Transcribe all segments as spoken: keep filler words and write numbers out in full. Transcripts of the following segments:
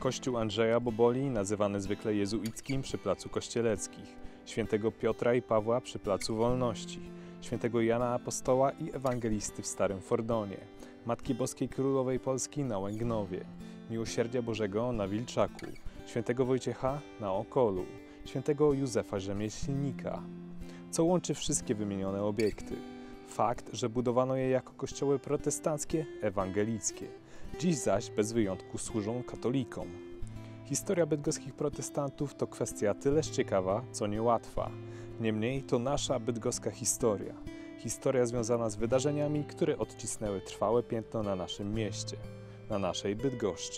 Kościół Andrzeja Boboli, nazywany zwykle jezuickim, przy placu Kościeleckich, świętego Piotra i Pawła przy placu Wolności, świętego Jana Apostoła i Ewangelisty w Starym Fordonie, Matki Boskiej Królowej Polski na Łęgnowie, Miłosierdzia Bożego na Wilczaku, świętego Wojciecha na Okolu, świętego Józefa Rzemieślnika. Co łączy wszystkie wymienione obiekty? Fakt, że budowano je jako kościoły protestanckie, ewangelickie. Dziś zaś bez wyjątku służą katolikom. Historia bydgoskich protestantów to kwestia tyleż ciekawa, co niełatwa. Niemniej to nasza bydgoska historia. Historia związana z wydarzeniami, które odcisnęły trwałe piętno na naszym mieście, na naszej Bydgoszczy.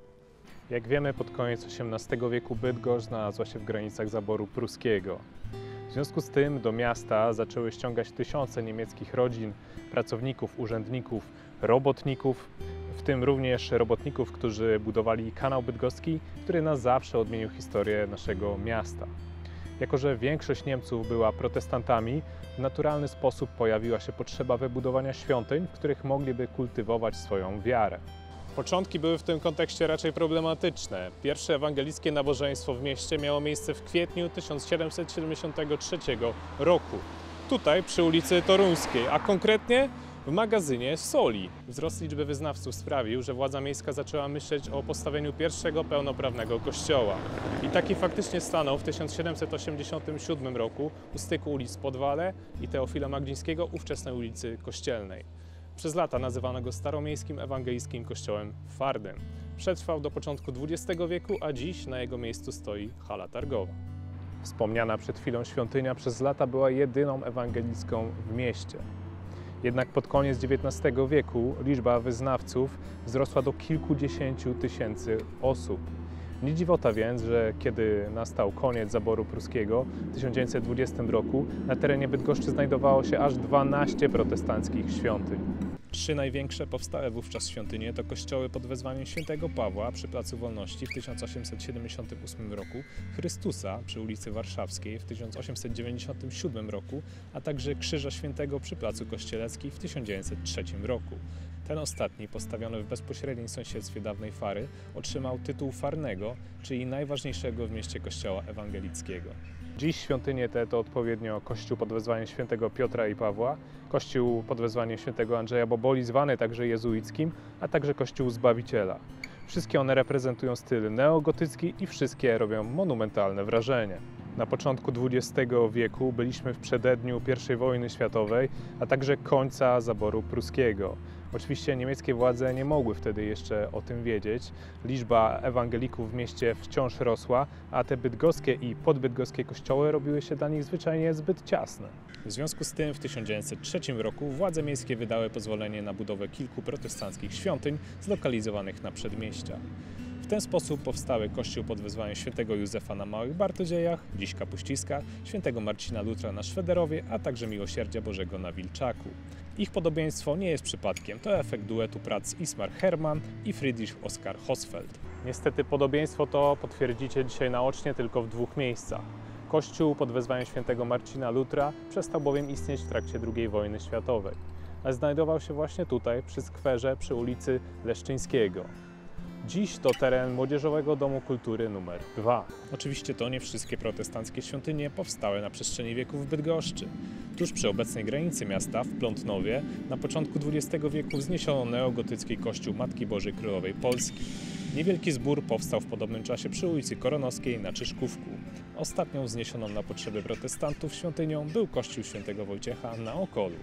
Jak wiemy, pod koniec osiemnastego wieku Bydgoszcz znalazła się w granicach zaboru pruskiego. W związku z tym do miasta zaczęły ściągać tysiące niemieckich rodzin, pracowników, urzędników, robotników, w tym również robotników, którzy budowali kanał bydgoski, który na zawsze odmienił historię naszego miasta. Jako że większość Niemców była protestantami, w naturalny sposób pojawiła się potrzeba wybudowania świątyń, w których mogliby kultywować swoją wiarę. Początki były w tym kontekście raczej problematyczne. Pierwsze ewangelickie nabożeństwo w mieście miało miejsce w kwietniu tysiąc siedemset siedemdziesiątego trzeciego roku. Tutaj przy ulicy Toruńskiej, a konkretnie w magazynie soli. Wzrost liczby wyznawców sprawił, że władza miejska zaczęła myśleć o postawieniu pierwszego pełnoprawnego kościoła. I taki faktycznie stanął w tysiąc siedemset osiemdziesiątym siódmym roku u styku ulic Podwale i Teofila Magdzińskiego, ówczesnej ulicy Kościelnej. Przez lata nazywano go staromiejskim ewangelickim kościołem Fardem. Przetrwał do początku dwudziestego wieku, a dziś na jego miejscu stoi hala targowa. Wspomniana przed chwilą świątynia przez lata była jedyną ewangelicką w mieście. Jednak pod koniec dziewiętnastego wieku liczba wyznawców wzrosła do kilkudziesięciu tysięcy osób. Nie dziwota więc, że kiedy nastał koniec zaboru pruskiego w tysiąc dziewięćset dwudziestym roku, na terenie Bydgoszczy znajdowało się aż dwanaście protestanckich świątyń. Trzy największe powstałe wówczas świątynie to kościoły pod wezwaniem świętego Pawła przy placu Wolności w tysiąc osiemset siedemdziesiątym ósmym roku, Chrystusa przy ulicy Warszawskiej w tysiąc osiemset dziewięćdziesiątym siódmym roku, a także Krzyża Świętego przy placu Kościeleckim w tysiąc dziewięćset trzecim roku. Ten ostatni, postawiony w bezpośrednim sąsiedztwie dawnej Fary, otrzymał tytuł farnego, czyli najważniejszego w mieście kościoła ewangelickiego. Dziś świątynie te to odpowiednio kościół pod wezwaniem świętego Piotra i Pawła, kościół pod wezwaniem świętego Andrzeja Boboli, zwany także jezuickim, a także kościół Zbawiciela. Wszystkie one reprezentują styl neogotycki i wszystkie robią monumentalne wrażenie. Na początku dwudziestego wieku byliśmy w przededniu pierwszej wojny światowej, a także końca zaboru pruskiego. Oczywiście niemieckie władze nie mogły wtedy jeszcze o tym wiedzieć. Liczba ewangelików w mieście wciąż rosła, a te bydgoskie i podbydgoskie kościoły robiły się dla nich zwyczajnie zbyt ciasne. W związku z tym w tysiąc dziewięćset trzecim roku władze miejskie wydały pozwolenie na budowę kilku protestanckich świątyń zlokalizowanych na przedmieściach. W ten sposób powstały kościół pod wezwaniem świętego Józefa na Małych Bartodziejach, dziś Kapuściskach, świętego Marcina Lutra na Szwederowie, a także Miłosierdzia Bożego na Wilczaku. Ich podobieństwo nie jest przypadkiem, to efekt duetu prac Ismar Hermann i Friedrich Oskar Hosfeld. Niestety podobieństwo to potwierdzicie dzisiaj naocznie tylko w dwóch miejscach. Kościół pod wezwaniem świętego Marcina Lutra przestał bowiem istnieć w trakcie drugiej wojny światowej, ale znajdował się właśnie tutaj, przy skwerze, przy ulicy Leszczyńskiego. Dziś to teren Młodzieżowego Domu Kultury numer dwa. Oczywiście to nie wszystkie protestanckie świątynie powstały na przestrzeni wieków w Bydgoszczy. Tuż przy obecnej granicy miasta, w Plątnowie, na początku dwudziestego wieku wzniesiono neogotycki kościół Matki Bożej Królowej Polski. Niewielki zbór powstał w podobnym czasie przy ulicy Koronowskiej na Czyszkówku. Ostatnią wzniesioną na potrzeby protestantów świątynią był kościół świętego Wojciecha na Okolu.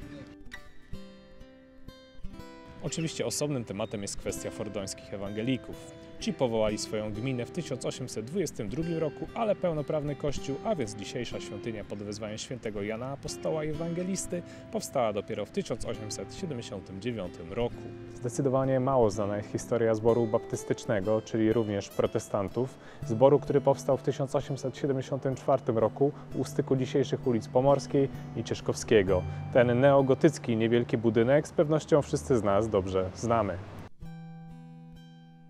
Oczywiście osobnym tematem jest kwestia fordońskich ewangelików. Ci powołali swoją gminę w tysiąc osiemset dwudziestym drugim roku, ale pełnoprawny kościół, a więc dzisiejsza świątynia pod wezwaniem świętego Jana Apostoła i Ewangelisty, powstała dopiero w tysiąc osiemset siedemdziesiątym dziewiątym roku. Zdecydowanie mało znana jest historia zboru baptystycznego, czyli również protestantów, zboru, który powstał w tysiąc osiemset siedemdziesiątym czwartym roku u styku dzisiejszych ulic Pomorskiej i Cieszkowskiego. Ten neogotycki niewielki budynek z pewnością wszyscy z nas dobrze znamy.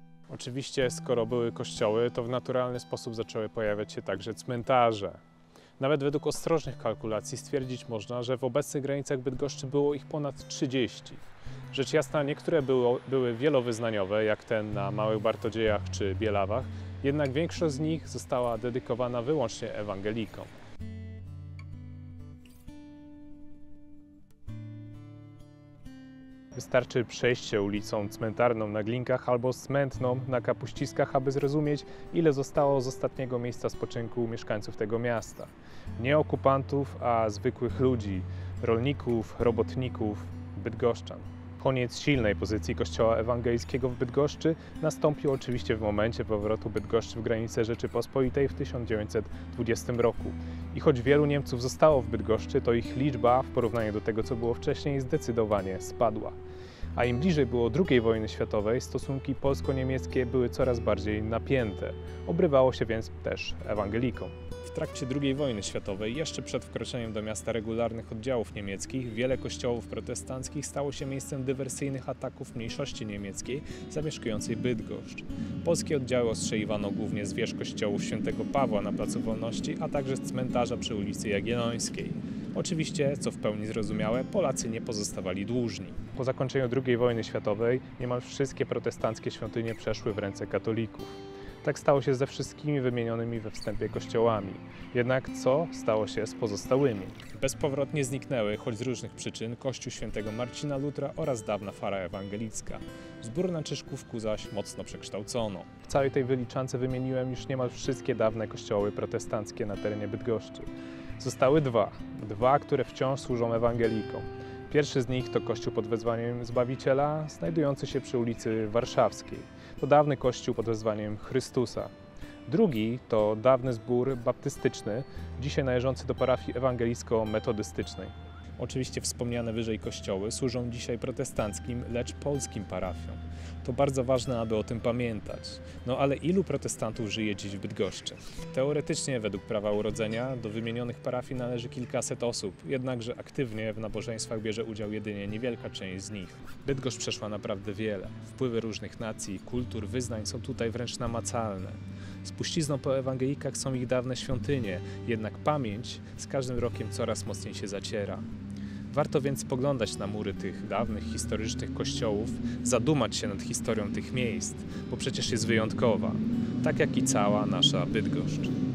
Oczywiście, skoro były kościoły, to w naturalny sposób zaczęły pojawiać się także cmentarze. Nawet według ostrożnych kalkulacji stwierdzić można, że w obecnych granicach Bydgoszczy było ich ponad trzydzieści. Rzecz jasna, niektóre było, były wielowyznaniowe, jak ten na Małych Bartodziejach czy Bielawach, jednak większość z nich została dedykowana wyłącznie ewangelikom. Wystarczy przejść się ulicą Cmentarną na Glinkach albo Smętną na Kapuściskach, aby zrozumieć, ile zostało z ostatniego miejsca spoczynku mieszkańców tego miasta. Nie okupantów, a zwykłych ludzi, rolników, robotników, bydgoszczan. Koniec silnej pozycji Kościoła Ewangelickiego w Bydgoszczy nastąpił oczywiście w momencie powrotu Bydgoszczy w granice Rzeczypospolitej w tysiąc dziewięćset dwudziestym roku. I choć wielu Niemców zostało w Bydgoszczy, to ich liczba w porównaniu do tego, co było wcześniej, zdecydowanie spadła. A im bliżej było drugiej wojny światowej, stosunki polsko-niemieckie były coraz bardziej napięte. Obrywało się więc też ewangelikom. W trakcie drugiej wojny światowej, jeszcze przed wkroczeniem do miasta regularnych oddziałów niemieckich, wiele kościołów protestanckich stało się miejscem dywersyjnych ataków mniejszości niemieckiej zamieszkującej Bydgoszcz. Polskie oddziały ostrzeliwano głównie z wież kościołów świętego Pawła na Placu Wolności, a także z cmentarza przy ulicy Jagiellońskiej. Oczywiście, co w pełni zrozumiałe, Polacy nie pozostawali dłużni. Po zakończeniu drugiej wojny światowej niemal wszystkie protestanckie świątynie przeszły w ręce katolików. Tak stało się ze wszystkimi wymienionymi we wstępie kościołami. Jednak co stało się z pozostałymi? Bezpowrotnie zniknęły, choć z różnych przyczyn, kościół świętego Marcina Lutra oraz dawna fara ewangelicka. Zbór na Czyżkówku zaś mocno przekształcono. W całej tej wyliczance wymieniłem już niemal wszystkie dawne kościoły protestanckie na terenie Bydgoszczy. Zostały dwa. Dwa, które wciąż służą ewangelikom. Pierwszy z nich to kościół pod wezwaniem Zbawiciela, znajdujący się przy ulicy Warszawskiej. To dawny kościół pod wezwaniem Chrystusa. Drugi to dawny zbór baptystyczny, dzisiaj należący do parafii ewangelicko-metodystycznej. Oczywiście wspomniane wyżej kościoły służą dzisiaj protestanckim, lecz polskim parafiom. To bardzo ważne, aby o tym pamiętać. No ale ilu protestantów żyje dziś w Bydgoszczy? Teoretycznie, według prawa urodzenia, do wymienionych parafii należy kilkaset osób, jednakże aktywnie w nabożeństwach bierze udział jedynie niewielka część z nich. Bydgoszcz przeszła naprawdę wiele. Wpływy różnych nacji, kultur, wyznań są tutaj wręcz namacalne. Spuścizną po ewangelikach są ich dawne świątynie, jednak pamięć z każdym rokiem coraz mocniej się zaciera. Warto więc spoglądać na mury tych dawnych, historycznych kościołów, zadumać się nad historią tych miejsc, bo przecież jest wyjątkowa, tak jak i cała nasza Bydgoszcz.